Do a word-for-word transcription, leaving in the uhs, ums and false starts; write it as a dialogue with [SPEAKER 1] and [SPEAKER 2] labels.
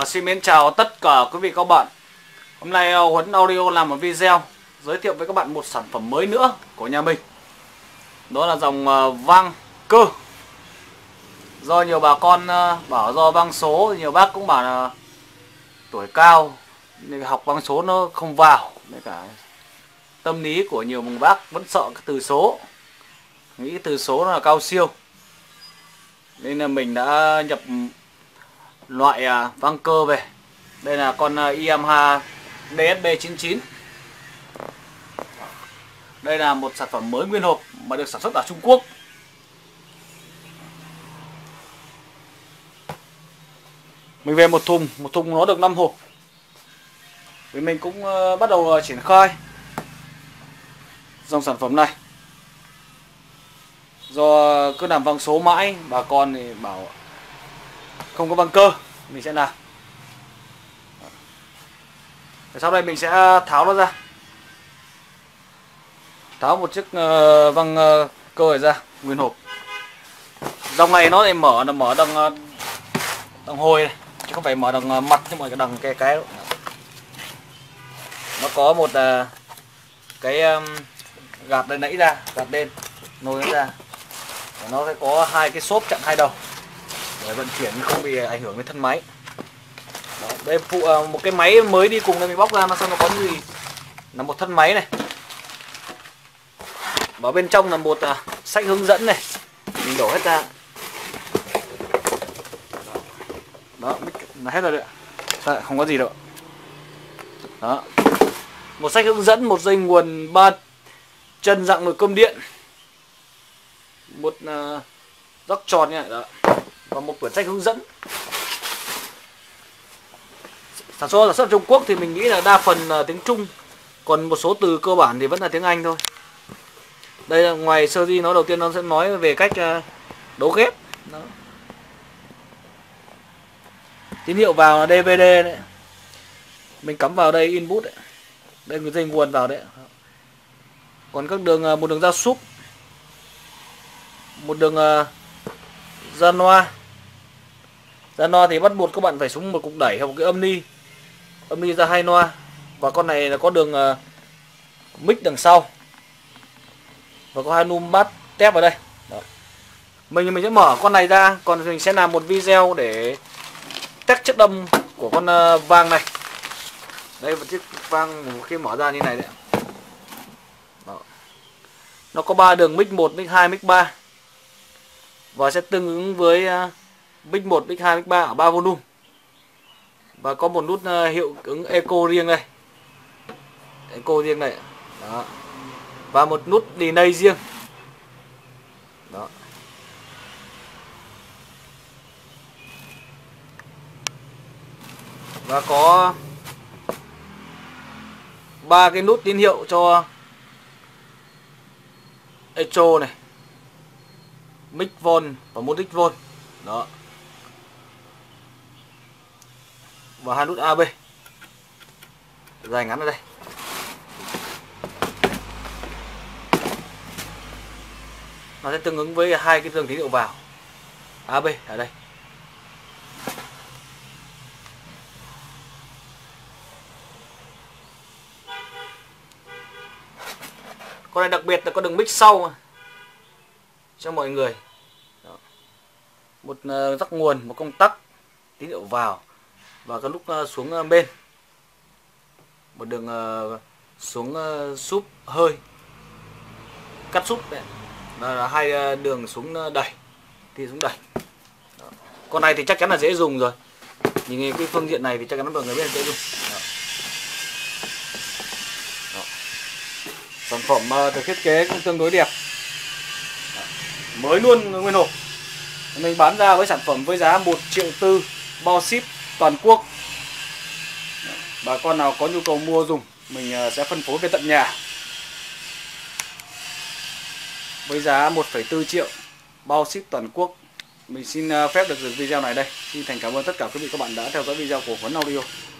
[SPEAKER 1] xin mến chào tất cả quý vị các bạn. Hôm nay Huấn Audio làm một video giới thiệu với các bạn một sản phẩm mới nữa của nhà mình. Đó là dòng vang cơ. Do nhiều bà con bảo do vang số, nhiều bác cũng bảo là tuổi cao nên học vang số nó không vào. Với cả tâm lý của nhiều bác vẫn sợ cái từ số, nghĩ cái từ số nó là cao siêu. Nên là mình đã nhập loại vang cơ về. Đây là con Yamaha D S B chín chín. Đây là một sản phẩm mới nguyên hộp mà được sản xuất ở Trung Quốc. Mình về một thùng, một thùng nó được năm hộp. Vì mình cũng bắt đầu triển khai dòng sản phẩm này. Do cứ làm vang số mãi, bà con thì bảo không có vang cơ, mình sẽ làm. Sau đây mình sẽ tháo nó ra, tháo một chiếc uh, vang uh, cơ này ra nguyên hộp. Dòng này nó lại mở là mở đằng uh, đằng hồi này, chứ không phải mở đằng uh, mặt, nhưng mà cái đằng cái cái đó. Nó có một uh, cái um, gạt lên nãy ra, gạt lên nồi nó ra. Và nó sẽ có hai cái xốp chặn hai đầu để vận chuyển không bị ảnh hưởng đến thân máy. Đó, đây phụ uh, một cái máy mới đi cùng đây mình bóc ra, nó xong nó có gì là một thân máy này. Và bên trong là một uh, sách hướng dẫn này, mình đổ hết ra. Đó, là hết rồi đấy, à, không có gì đâu. Đó, một sách hướng dẫn, một dây nguồn ba chân dạng nồi cơm điện, một uh, góc tròn như này đó, và một quyển sách hướng dẫn. Sản xuất sản xuất Trung Quốc thì mình nghĩ là đa phần là tiếng Trung, còn một số từ cơ bản thì vẫn là tiếng Anh thôi. Đây là ngoài sơ di nó đầu tiên nó sẽ nói về cách đấu ghép. Đó. Tín hiệu vào là D V D đấy, mình cắm vào đây input đấy. Đây là dây nguồn vào đấy. Còn các đường, một đường ra súp, một đường ra loa. Ra loa thì bắt buộc các bạn phải xuống một cục đẩy hoặc một cái âm ni, âm ni ra hai loa. Và con này là có đường uh, mic đằng sau, và có hai núm bass tép vào đây. Đó. Mình mình sẽ mở con này ra, còn mình sẽ làm một video để test chất âm của con uh, vang này. Đây một chiếc vang khi mở ra như này đấy. Đó. Nó có ba đường mic một, mic hai, mic ba, và sẽ tương ứng với uh, mic một, mic hai, mic ba ở ba volume. Và có một nút uh, hiệu ứng echo riêng đây, echo riêng này. Đó. Và một nút delay riêng. Đó. Và có ba cái nút tín hiệu cho echo này, mic vol và modic vol. Đó. Và hai nút A B dài ngắn ở đây. Nó sẽ tương ứng với hai cái đường tín hiệu vào A B ở đây. Con này đặc biệt là có đường mic sau mà, cho mọi người. Đó. Một uh, rắc nguồn, một công tắc tín hiệu vào, và cái nút uh, xuống uh, bên, một đường uh, xuống uh, súp hơi, cắt súp đấy. Đó là hai uh, đường xuống uh, đẩy, thì xuống đẩy. Đó. Con này thì chắc chắn là dễ dùng rồi, nhìn cái phương diện này thì chắc chắn mọi người biết là dễ dùng. Đó. Đó. Sản phẩm uh, được thiết kế cũng tương đối đẹp. Đó. Mới luôn nguyên hộp. Mình bán ra với sản phẩm với giá một triệu tư bao ship toàn quốc. Bà con nào có nhu cầu mua dùng, mình sẽ phân phối về tận nhà với giá một phẩy bốn triệu bao ship toàn quốc. Mình xin phép được dừng video này đây. Xin thành cảm ơn tất cả quý vị các bạn đã theo dõi video của Huấn Audio.